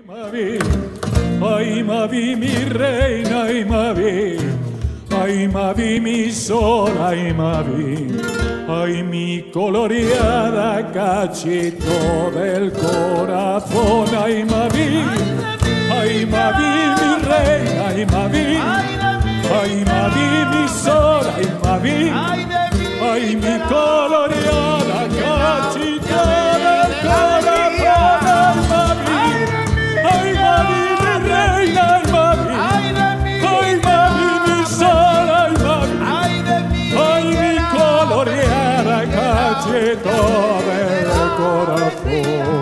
Mavi, ay Mavi mi reina, ay Mavi mi sol, ay mi coloreada cachito del corazón, ay Mavi mi reina, ay Mavi mi sol, ay mi coloreada cachito del corazón, ay Mavi mi reina, ay Mavi mi sol, ay mi coloreada cachito del corazón.